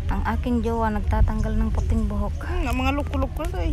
Ang aking jowa nagtatanggal ng puting buhok. Na mga lukulok ko na eh.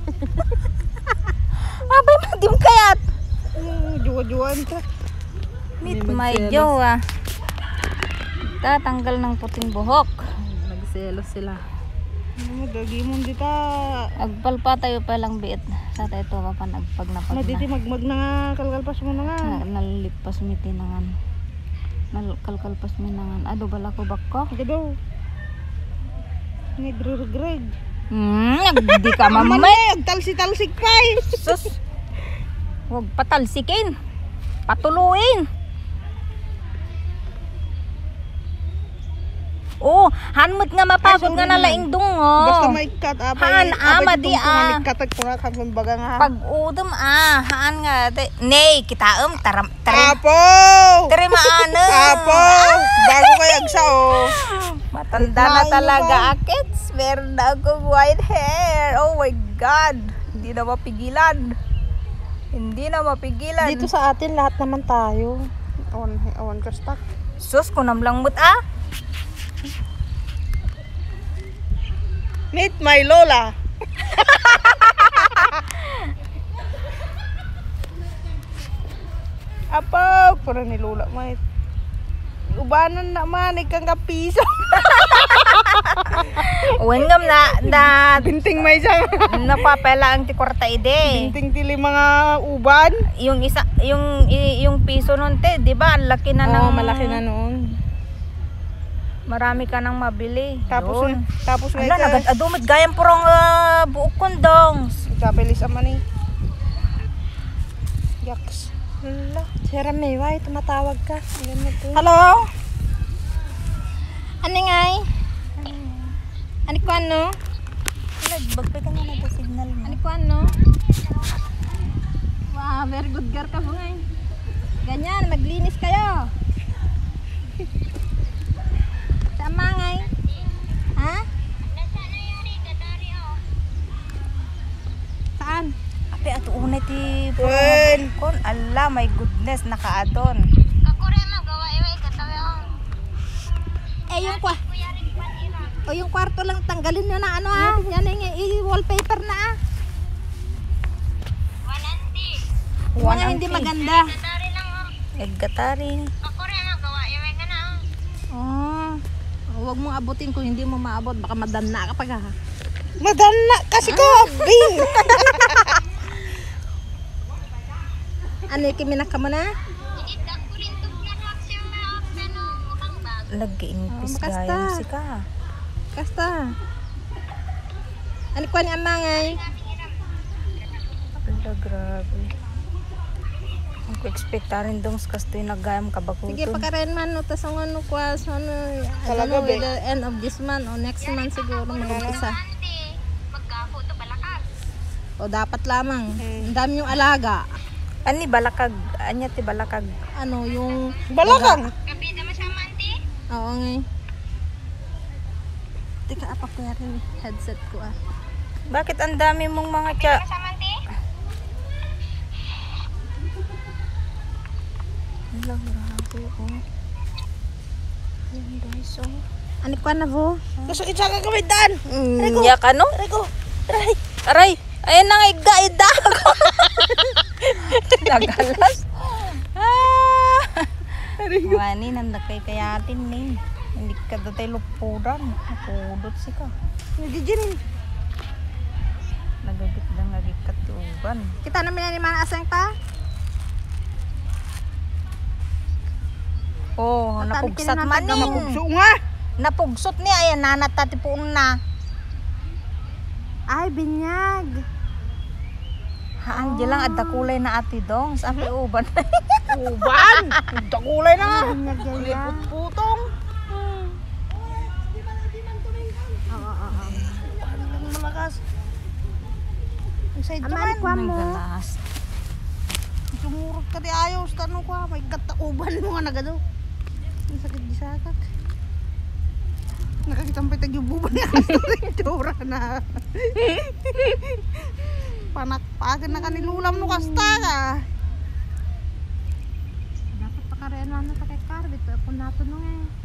Abay, madim kayat. Jowa-jowaan ka. Meet my jowa. Tatanggal ng puting buhok. Nagselos sila. Dagi mo dita. Agpalpa tayo palang biit. Sa tayo ito pa nagpag napag Maditi magmag na nga. Kalkalpas mo na nga. nalipas mi tinangan. Nalkalkalpas mi nangan. Ado bala ko bakko. Gado. Nagre-regreg. Di ka mamay. Talsi-talsik pa eh. Sus. Huwag patalsikin. Patuluin. Oh, hanmut nga mapagod nga na laing dungo. Basta may cut up. Haan di Katag ko nga kambaga nga. Pag udom haan nga. Nay, kita taram. Apo! Tari maano. Apo! Bago kayo agsa oh. Matanda na talaga akits. Meron na akong white hair. Oh my God. Hindi na mapigilan. Hindi na mapigilan. Dito sa atin lahat naman tayo. Awan ka stuck. Sus, kunam lang mut Meet my Lola. Apo, para ni Lola mait. Ubanan naman ikang kapiso. Uwin ngam na Binting may isang. napapela ang tikwarta ide. Binting tili mga uban. Yung isa, yung piso nun te, di ba? Ang laki na ng malaki na noon. Marami ka nang mabili. Tapos Yun. tapos Ala, nagad-adumit gayang purong buok kondong. kapelis aman eh. Yaks. Hala, Sira Mayway, tumatawag ka. Hello? Ano ngay? Ano ko ano? Nagbagpay ka nga na signal mo. Ano ko ano? Wow, very good girl ka po ngay. Ganyan, maglinis kayo. Tama ngay. Ha? Saan? Ape ato unay ti Wen. kon. Ala, my goodness, nakaadon. Yung kwarto lang tanggalin nyo na ano ha. Yan yung i-wallpaper na ah. Mga hindi maganda. Naggatari. Oh. Huwag mong abutin kung hindi mo maabot. Baka madana ka pag ha. Madana kasi ko bing. Ano yung kiminaka mo na? Nag-iimpis basta. gayang si ka. Kasta. Ano ko ni amangay? Ala, grabe. Ang ko-expecta rin dong kastoy nagayam kabakuto. Sige, pagkarain man, no, tas ang ano ko, so ano, I don't Talaga, know, be? with the end of this month o next month siguro mag-umpisa. O dapat lamang. Ang dami yung alaga. Ani balakag, anya ti balakag. Ano, yung... Balakang. Oo nga. Teka, apa ko yung headset ko ah. Bakit ang dami mong mga tya? Ala, grabe oh. Ayan guys oh. Ano ko na po? Kasakit sa kakawitan. Ya ka no? Aray! Aray! Ayan na nga iga-ida ako. Nagalas. Wani, nandak kay kayatin ning. Hindi ka datay lupuran. Nakudot si ka. Nagiginin. Nagagit na ngagikat uban. Kita namin na ni Mana Asang pa? Oh, Natami napugsat kinanatag man na ning. Mapugso nga. Napugsot niya. Ayan, nanatatipuon na. Ay, binyag. Haan, di lang adda kulay na ati dong. Sabi uban. Uban. Dakulay na nga. Binyag yan. Lipot putong. Oo. Ang malakas. Ang side Amari naman. ko mo. Nagalas. Sumurot ka di ayaw. Tanong ko may katauban mo nga nagado. Ang sakit di sakak. Nakakita mo pa yung buban nga. Tura na. Panakpagan na kanilulam no kasta ka. Dapat pakareano na sa kay Car. Dito ako natunong eh.